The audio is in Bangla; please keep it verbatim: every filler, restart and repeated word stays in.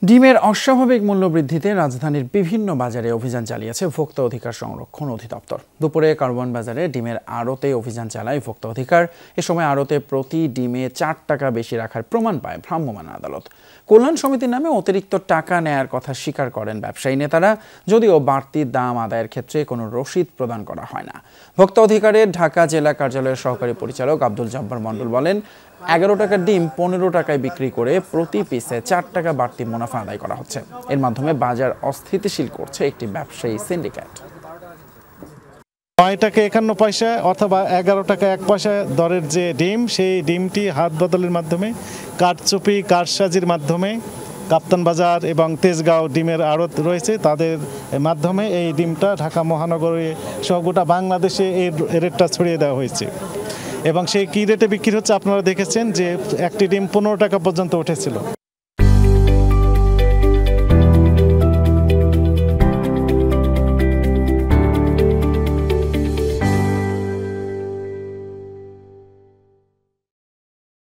ডিমের অস্বাভাবিক মূল্যবৃদ্ধিতে রাজধানীর বিভিন্ন বাজারে অভিযান চালিয়েছে ভোক্তা অধিকার সংরক্ষণ অধিদপ্তর। দুপুরে কারওয়ান বাজারে ডিমের আড়তে অভিযান চালায় ভোক্তা অধিকার। এ সময় আড়তে প্রতি ডিমে চার টাকা বেশি রাখার প্রমাণ পায় ভ্রাম্যমাণ আদালত। কল্যাণ সমিতির নামে অতিরিক্ত টাকা নেয়ার কথা স্বীকার করেন ব্যবসায়ী নেতারা, যদিও বাড়তি দাম আদায়ের ক্ষেত্রে কোনো রসিদ প্রদান করা হয় না। ভোক্তা অধিকারের ঢাকা জেলা কার্যালয়ের সহকারী পরিচালক আব্দুল জব্বার মণ্ডল বলেন, এগারো টাকার ডিম পনেরো টাকায় বিক্রি করে প্রতি পিসে চার টাকা বাড়তি মুনাফা আদায় করা হচ্ছে। এর মাধ্যমে বাজার অস্থিতিশীল করছে একটি ব্যবসায়ী সিন্ডিকেট। নয় টাকা একান্ন পয়সা অথবা এগারো টাকা এক পয়সা দরের যে ডিম, সেই ডিমটি হাত বদলের মাধ্যমে, কারচুপি কারসাজির মাধ্যমে কাপ্তান বাজার এবং তেজগাঁও ডিমের আড়ত রয়েছে, তাদের মাধ্যমে এই ডিমটা ঢাকা মহানগরে সহ গোটা বাংলাদেশে এই রেটটা ছড়িয়ে দেওয়া হয়েছে। এবং সেই কী রেটে বিক্রি হচ্ছে আপনারা দেখেছেন যে একটি ডিম পনেরো টাকা পর্যন্ত উঠেছিল।